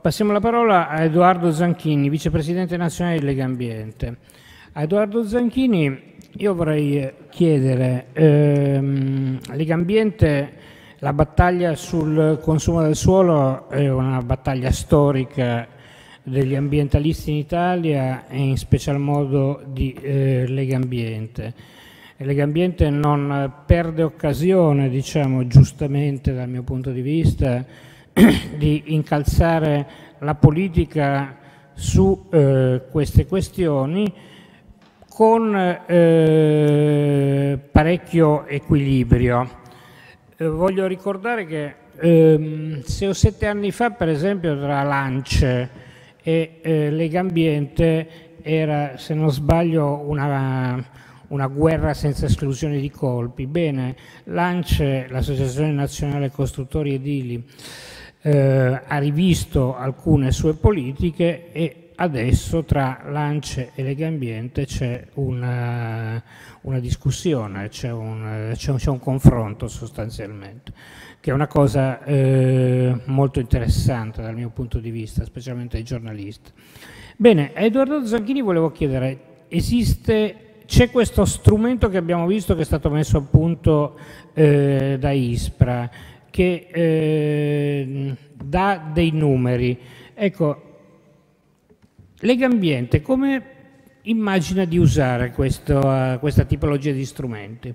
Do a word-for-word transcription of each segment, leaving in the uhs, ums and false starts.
passiamo la parola a Edoardo Zanchini, vicepresidente nazionale di Lega Ambiente. A Edoardo Zanchini io vorrei chiedere, ehm, Lega Ambiente, la battaglia sul consumo del suolo è una battaglia storica degli ambientalisti in Italia e in special modo di eh, Lega Ambiente. Lega Ambiente non perde occasione, diciamo giustamente dal mio punto di vista, di incalzare la politica su eh, queste questioni con eh, parecchio equilibrio. Eh, voglio ricordare che ehm, sei o sette anni fa, per esempio, tra l'ANCE e eh, Lega Ambiente era, se non sbaglio, una, una guerra senza esclusione di colpi. Bene, l'ANCE, l'Associazione Nazionale Costruttori Edili, eh, ha rivisto alcune sue politiche e adesso tra l'ANCE e Lega Ambiente c'è una, una discussione, c'è un, c'è un, c'è un confronto sostanzialmente, che è una cosa eh, molto interessante dal mio punto di vista, specialmente ai giornalisti. Bene, a Edoardo Zanchini volevo chiedere, esiste, c'è questo strumento che abbiamo visto che è stato messo a punto eh, da ISPRA, che eh, dà dei numeri. Ecco, Lega Ambiente come immagina di usare questo, uh, questa tipologia di strumenti?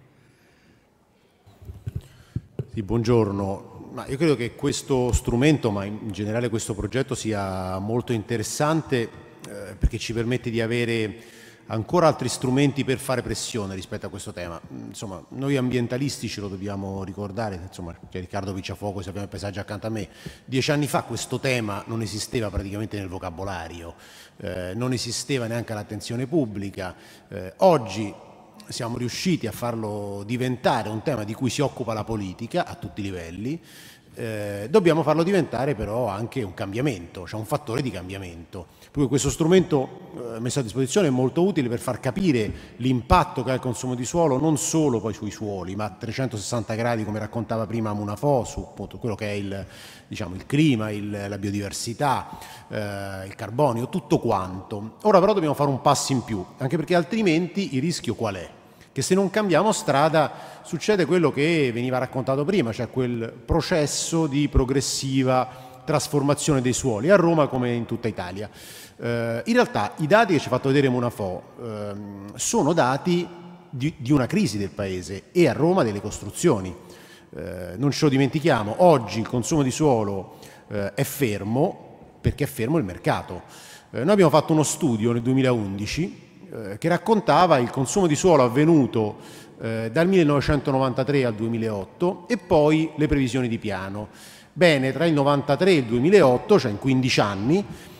Sì, buongiorno. Ma io credo che questo strumento, ma in generale questo progetto, sia molto interessante eh, perché ci permette di avere ancora altri strumenti per fare pressione rispetto a questo tema. Insomma, noi ambientalisti ce lo dobbiamo ricordare, insomma, che Riccardo Picciafuoco, se abbiamo il paesaggio accanto a me, dieci anni fa questo tema non esisteva praticamente nel vocabolario, eh, non esisteva neanche all'attenzione pubblica. Eh, oggi siamo riusciti a farlo diventare un tema di cui si occupa la politica a tutti i livelli. Eh, dobbiamo farlo diventare però anche un cambiamento, cioè un fattore di cambiamento. Per questo strumento eh, messo a disposizione è molto utile per far capire l'impatto che ha il consumo di suolo non solo poi sui suoli, ma a trecentosessanta gradi, come raccontava prima Munafò, su appunto quello che è il, diciamo, il clima, il, la biodiversità, eh, il carbonio, tutto quanto. Ora però dobbiamo fare un passo in più, anche perché altrimenti il rischio qual è? Che se non cambiamo strada succede quello che veniva raccontato prima, cioè quel processo di progressiva trasformazione dei suoli a Roma come in tutta Italia. Eh, in realtà i dati che ci ha fatto vedere Munafò eh, sono dati di, di una crisi del Paese e a Roma delle costruzioni. Eh, non ce lo dimentichiamo, oggi il consumo di suolo eh, è fermo perché è fermo il mercato. Eh, noi abbiamo fatto uno studio nel duemilaundici che raccontava il consumo di suolo avvenuto eh, dal millenovecentonovantatré al duemilaotto e poi le previsioni di piano. Bene, tra il novantatré e il duemilaotto, cioè in quindici anni,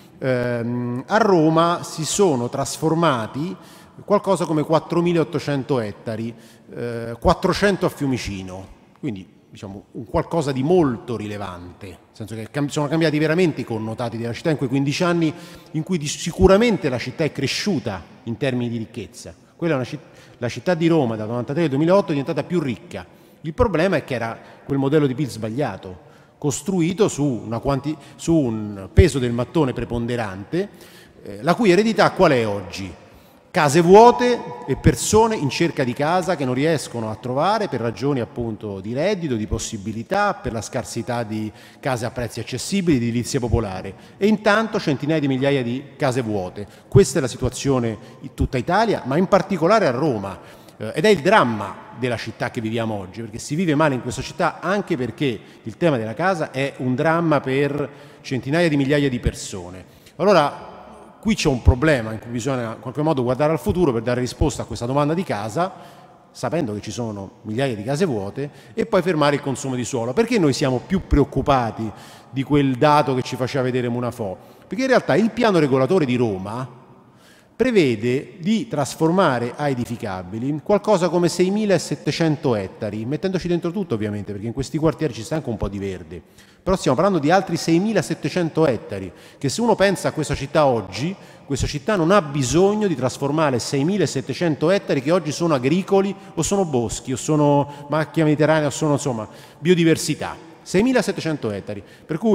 ehm, a Roma si sono trasformati qualcosa come quattromilaottocento ettari, eh, quattrocento a Fiumicino, quindi diciamo un qualcosa di molto rilevante, nel senso che sono cambiati veramente i connotati della città in quei quindici anni in cui sicuramente la città è cresciuta in termini di ricchezza. Quella è una citt- la città di Roma dal novantatré al duemilaotto è diventata più ricca. Il problema è che era quel modello di P I L sbagliato, costruito su, una quanti- su un peso del mattone preponderante, eh, la cui eredità qual è oggi? Case vuote e persone in cerca di casa che non riescono a trovare per ragioni appunto di reddito, di possibilità, per la scarsità di case a prezzi accessibili, di edilizia popolare. E intanto centinaia di migliaia di case vuote. Questa è la situazione in tutta Italia, ma in particolare a Roma. Eh, ed è il dramma della città che viviamo oggi, perché si vive male in questa città anche perché il tema della casa è un dramma per centinaia di migliaia di persone. Allora, qui c'è un problema in cui bisogna in qualche modo guardare al futuro per dare risposta a questa domanda di casa, sapendo che ci sono migliaia di case vuote, e poi fermare il consumo di suolo. Perché noi siamo più preoccupati di quel dato che ci faceva vedere Munafò? Perché in realtà il piano regolatore di Roma prevede di trasformare a edificabili qualcosa come seimilasettecento ettari, mettendoci dentro tutto ovviamente, perché in questi quartieri ci sta anche un po' di verde. Però stiamo parlando di altri seimilasettecento ettari, che se uno pensa a questa città oggi, questa città non ha bisogno di trasformare seimilasettecento ettari che oggi sono agricoli o sono boschi o sono macchia mediterranea o sono insomma biodiversità. seimilasettecento ettari, per cui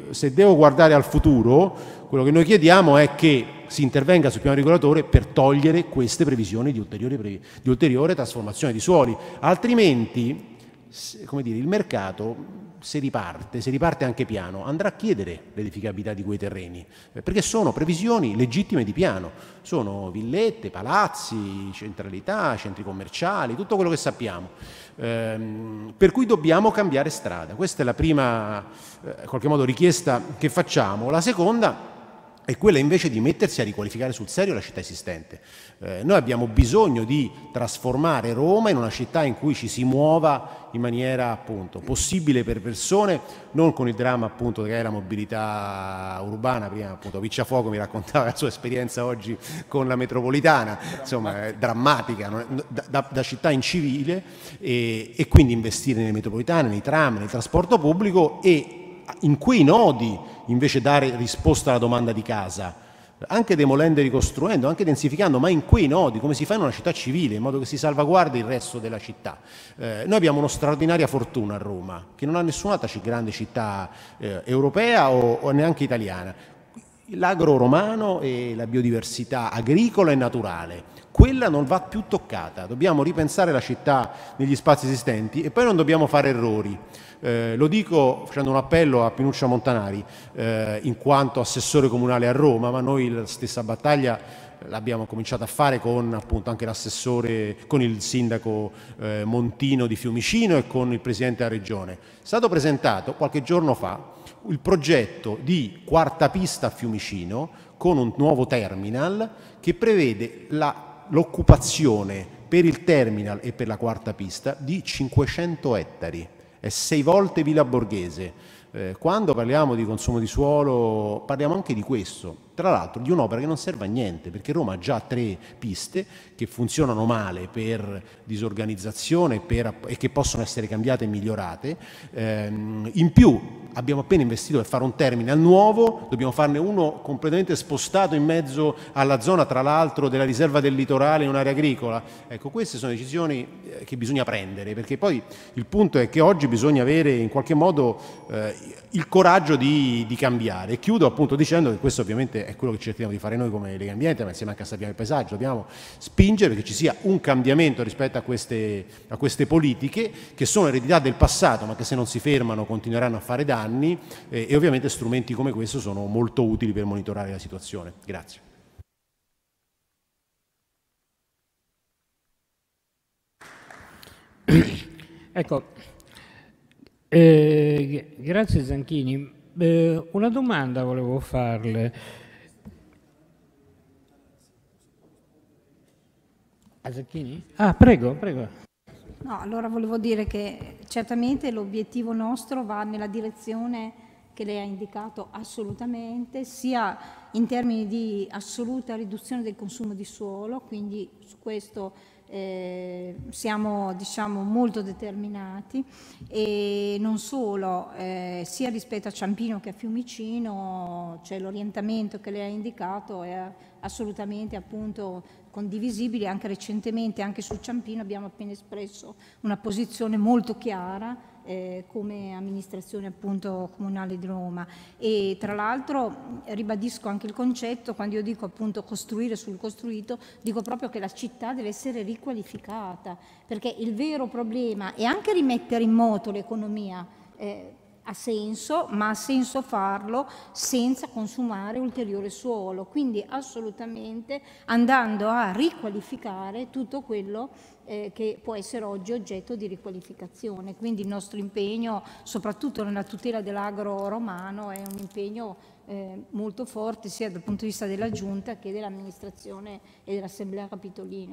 se devo guardare al futuro, quello che noi chiediamo è che si intervenga sul piano regolatore per togliere queste previsioni di ulteriore, previ di ulteriore trasformazione di suoli, altrimenti, come dire, il mercato, se riparte, se riparte anche piano, andrà a chiedere l'edificabilità di quei terreni, perché sono previsioni legittime di piano, sono villette, palazzi, centralità, centri commerciali, tutto quello che sappiamo, ehm, per cui dobbiamo cambiare strada. Questa è la prima, eh, in qualche modo, richiesta che facciamo. La seconda è quella invece di mettersi a riqualificare sul serio la città esistente. Eh, noi abbiamo bisogno di trasformare Roma in una città in cui ci si muova in maniera appunto possibile per persone, non con il dramma appunto che è la mobilità urbana. Prima appunto Picciafuoco mi raccontava la sua esperienza oggi con la metropolitana, insomma è drammatica, non è, da, da, da città incivile, e, e quindi investire nelle metropolitane, nei tram, nel trasporto pubblico, e in quei nodi invece dare risposta alla domanda di casa, anche demolendo e ricostruendo, anche densificando, ma in quei nodi, come si fa in una città civile, in modo che si salvaguardi il resto della città. Eh, noi abbiamo una straordinaria fortuna a Roma, che non ha nessun'altra grande città eh, europea o, o neanche italiana. L'agro romano e la biodiversità agricola e naturale, quella non va più toccata. Dobbiamo ripensare la città negli spazi esistenti e poi non dobbiamo fare errori. Eh, lo dico facendo un appello a Pinuccia Montanari, eh, in quanto assessore comunale a Roma, ma noi la stessa battaglia l'abbiamo cominciato a fare con appunto anche l'assessore, con il sindaco eh, Montino di Fiumicino e con il presidente della regione. È stato presentato qualche giorno fa il progetto di quarta pista a Fiumicino con un nuovo terminal che prevede l'occupazione per il terminal e per la quarta pista di cinquecento ettari. È sei volte Villa Borghese. Eh, quando parliamo di consumo di suolo parliamo anche di questo, tra l'altro di un'opera che non serve a niente, perché Roma ha già tre piste che funzionano male per disorganizzazione per, e che possono essere cambiate e migliorate. Eh, in più abbiamo appena investito per fare un terminal nuovo, dobbiamo farne uno completamente spostato in mezzo alla zona, tra l'altro, della riserva del litorale in un'area agricola. Ecco, queste sono decisioni che bisogna prendere, perché poi il punto è che oggi bisogna avere in qualche modo eh, il coraggio di, di cambiare. E chiudo appunto dicendo che questo ovviamente è quello che cerchiamo di fare noi come Lega Ambiente, ma insieme anche a Sappiamo il Paesaggio dobbiamo spingere perché ci sia un cambiamento rispetto a queste, a queste politiche che sono eredità del passato, ma che se non si fermano continueranno a fare danni, eh, e ovviamente strumenti come questo sono molto utili per monitorare la situazione. Grazie. Ecco, eh, grazie Zanchini. Eh, una domanda volevo farle. A Zanchini? Ah, prego, prego. No, allora volevo dire che certamente l'obiettivo nostro va nella direzione che lei ha indicato assolutamente, sia in termini di assoluta riduzione del consumo di suolo, quindi su questo eh, siamo diciamo, molto determinati, e non solo, eh, sia rispetto a Ciampino che a Fiumicino, cioè l'orientamento che lei ha indicato è assolutamente appunto condivisibile. Anche recentemente, anche su Ciampino, abbiamo appena espresso una posizione molto chiara eh, come amministrazione appunto comunale di Roma. E tra l'altro ribadisco anche il concetto, quando io dico appunto costruire sul costruito, dico proprio che la città deve essere riqualificata, perché il vero problema è anche rimettere in moto l'economia. Eh, ha senso, ma ha senso farlo senza consumare ulteriore suolo, quindi assolutamente andando a riqualificare tutto quello eh, che può essere oggi oggetto di riqualificazione. Quindi il nostro impegno, soprattutto nella tutela dell'agro romano, è un impegno eh, molto forte sia dal punto di vista della Giunta che dell'amministrazione e dell'Assemblea Capitolina.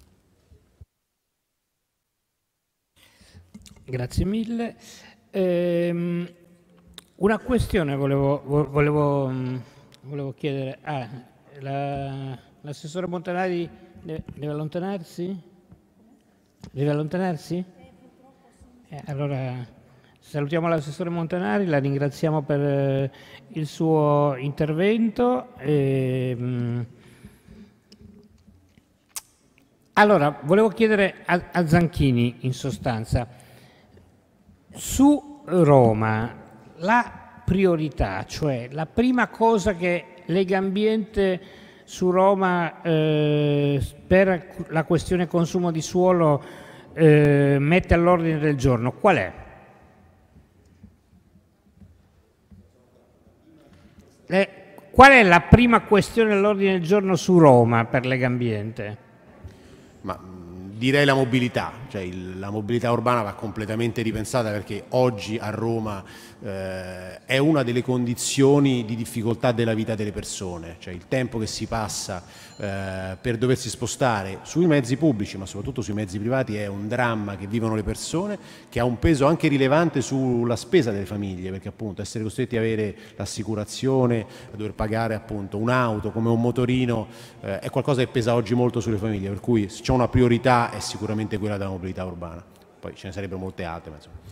Grazie mille. Ehm, una questione volevo, volevo, volevo chiedere. Ah, la, l'assessore Montanari deve, deve allontanarsi? Deve allontanarsi? Eh, allora salutiamo l'assessore Montanari, la ringraziamo per eh, il suo intervento. E, mh, allora, volevo chiedere a, a Zanchini, in sostanza, su Roma, la priorità, cioè la prima cosa che Legambiente su Roma eh, per la questione consumo di suolo eh, mette all'ordine del giorno, qual è? Le, qual è la prima questione all'ordine del giorno su Roma per Legambiente? Ma direi la mobilità, cioè il, la mobilità urbana va completamente ripensata, perché oggi a Roma eh, è una delle condizioni di difficoltà della vita delle persone, cioè il tempo che si passa eh, per doversi spostare sui mezzi pubblici ma soprattutto sui mezzi privati è un dramma che vivono le persone, che ha un peso anche rilevante sulla spesa delle famiglie, perché appunto essere costretti ad avere l'assicurazione, a dover pagare appunto un'auto come un motorino eh, è qualcosa che pesa oggi molto sulle famiglie, per cui se c'è una priorità è sicuramente quella della mobilità urbana, poi ce ne sarebbero molte altre ma insomma.